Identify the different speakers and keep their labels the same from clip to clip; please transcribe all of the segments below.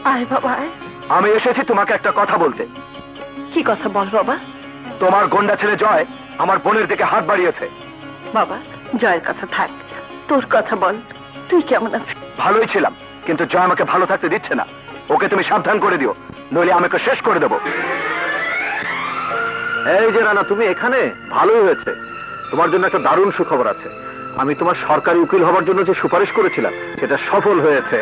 Speaker 1: আয় বাবা আয়।
Speaker 2: আমি এসেছি তোমাকে একটা কথা বলতে।
Speaker 1: কি কথা বল বাবা?
Speaker 2: তোমার গন্ডা ছেলে জয় আমার বোনের দিকে হাত বাড়িয়েছে।
Speaker 1: বাবা জয়ের কথা থাক, তোর কথা বল, তুই কেমন আছিস?
Speaker 2: ভালোই ছিলাম, কিন্তু জয় আমাকে ভালো থাকতে দিচ্ছে না। ওকে তুমি সাবধান করে দিও, নইলে আমাকে শেষ করে দেবো। এই যে রানা, তুমি এখানে? ভালোই হয়েছে, তোমার জন্য একটা দারুণ সুখবর আছে। আমি তোমার সরকারি উকিল হবার জন্য যে সুপারিশ করেছিলাম সেটা সফল হয়েছে।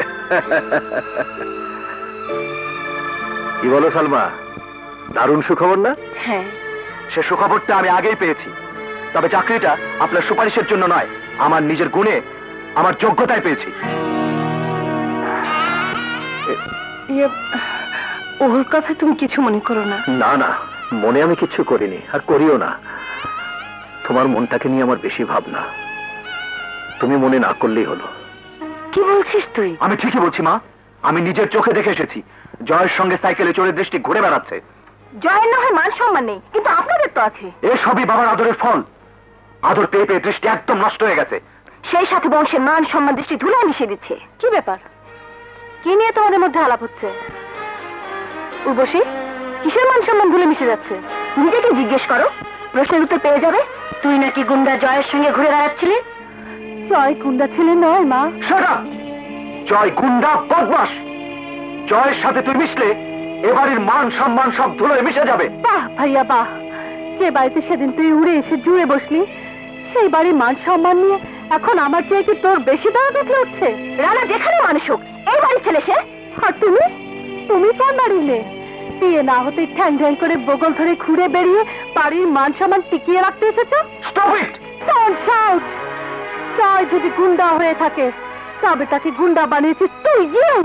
Speaker 2: কি বলো সালমা, দারুণ সুখবর না?
Speaker 1: হ্যাঁ।
Speaker 2: সে সুখবরটা আমি আগেই পেয়েছি, তবে চাকরিটা আপনার সুপারিশের জন্য নয়, আমার নিজের গুণে, আমার যোগ্যতায় পেয়েছি।
Speaker 1: ওর কথা তুমি কিছু মনে করো না।
Speaker 2: না না, মনে আমি কিছু করিনি, আর করিও না। তোমার মনটাকে নিয়ে আমার বেশি ভাবনা, তুমি মনে না করলেই হলো।
Speaker 1: কি বলছিস তুই?
Speaker 2: আমি ঠিকই বলছি মা, আমি নিজের চোখে দেখে এসেছি। জয়ের সঙ্গে সাইকেলে চড়ে দৃষ্টি ঘুরে বেড়াচ্ছে।
Speaker 1: জয়ের না হয় মান সম্মান নেই, কিন্তু আপনাদের তো আছে।
Speaker 2: এসবই বাবার আদরের ফল। আদর পেয়ে পেয়ে দৃষ্টি একদম নষ্ট হয়ে গেছে।
Speaker 1: সেই সাথে বংশের মান সম্মান দৃষ্টি ধুলায় মিশিয়ে দিচ্ছে। কি ব্যাপার? কি নিয়ে তোমাদের মধ্যে আলাপ হচ্ছে? উর্বশী, কিসের মান সম্মান ধুলে মিশে যাচ্ছে? নিজেকে জিজ্ঞেস করো, প্রশ্নের উত্তর পেয়ে যাবে। তুই নাকি গুন্ডা জয়ের সঙ্গে ঘুরে বেড়াচ্ছিলি? জয় গুন্ডা ছেলে নয় মা।
Speaker 2: Shut up! জয় গুন্ডা, বদমাশ। জয়ের সাথে তুই মিশলে এবাড়ির মান সম্মান সব ধুলোয় মিশে যাবে।
Speaker 1: বাহ ভাইয়া বাহ, যে বাড়িতে সেদিন তুই উড়ে এসে জুড়ে বসলি, সেই বাড়ির মান সম্মান নিয়ে এখন আমার চেয়ে কি তোর বেশি দাঁড়া দেখলে উঠছে? রানা যেখানে মানুষ হোক, এই বাড়ির ছেলে সে। আর তুমি তুমি কোন বাড়ির মেয়ে? বিয়ে না হতে ঠ্যাং ঠ্যাং করে বগল ধরে ঘুরে বেরিয়ে বাড়ির মান সম্মান টিকিয়ে রাখতে এসেছো?
Speaker 2: Stop it!
Speaker 1: Don't shout! Joy যদি গুন্ডা হয়ে থাকে, তবে তাকে গুন্ডা বানিয়েছিস তুই।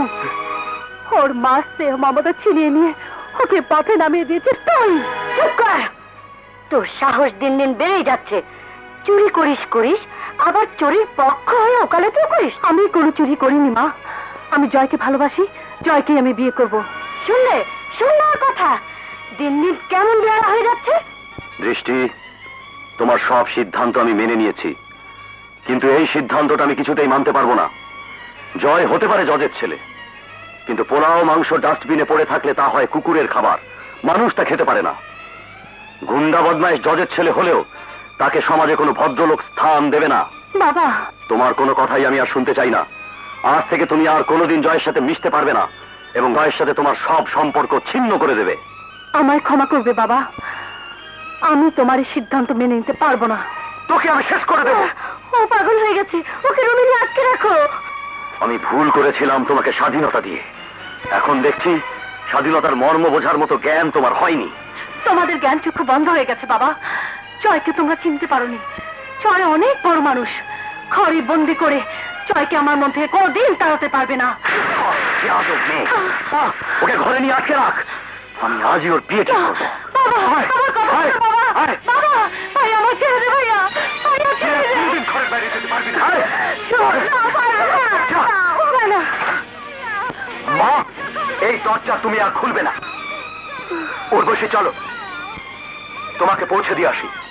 Speaker 1: ওর মার স্নেহ মমতা ছিনিয়ে নিয়ে ওকে পথে নামিয়ে দিয়েছিস তুই। চুপ কর! তোর সাহস দিন দিন বেড়েই যাচ্ছে। চুরি করিস করিস, আবার চোরের পক্ষ হয়ে ওকালতিও করিস। আমি কোনো চুরি করিনি মা, আমি জয়কে ভালোবাসি, জয়কে আমি বিয়ে করব। শুনলে শুনলে ওর কথা? দিন দিন কেমন বেড়া হয়ে যাচ্ছে।
Speaker 2: দৃষ্টি, তোমার সব সিদ্ধান্ত আমি মেনে নিয়েছি, কিন্তু এই সিদ্ধান্তটা আমি কিছুতেই মানতে পারবো না। জয় হতে পারে জজের ছেলে, কিন্তু পোলাও মাংস ডাস্টবিনে পড়ে থাকলে তা হয় কুকুরের খাবার, মানুষ তা খেতে পারে না। গুন্ডা বদমাইশ জজের ছেলে হলেও তাকে সমাজে কোনো ভদ্রলোক স্থান দেবে না।
Speaker 1: বাবা,
Speaker 2: তোমার কোনো কথাই আমি আর শুনতে চাই না। আজ থেকে তুমি আর কোনোদিন জয়ের সাথে মিশতে পারবে না, এবং জয়ের সাথে তোমার সব সম্পর্ক ছিন্ন করে দেবে।
Speaker 1: আমায় ক্ষমা করবে বাবা, আমি তোমার এই সিদ্ধান্ত মেনে নিতে পারবো না।
Speaker 2: তোকে আমি শেষ করে দেবো।
Speaker 1: ও পাগল হয়ে গেছে, ওকে রুমে নিয়ে আটকে রাখো।
Speaker 2: আমি ভুল করেছিলাম তোমাকে স্বাধীনতা দিয়ে, এখন দেখছি স্বাধীনতার মর্ম বোঝার মতো জ্ঞান তোমার হয়নি।
Speaker 1: তোমাদের জ্ঞান চক্ষু বন্ধ হয়ে গেছে বাবা। জয়কে তোমরা চিনতে পারোনি। জয় অনেক বড় মানুষ, ঘরে বন্দি করে জয়কে আমার মধ্যে কোনদিন তাড়াতে পারবে না।
Speaker 2: ওকে ঘরে নিয়ে আটকে রাখ, আমি আজই ওর বিয়ে ঠিক করবো। মা, এই দরজা তুমি আর খুলবে না। উর্বশী, চলো তোমাকে পৌঁছে দিয়ে আসি।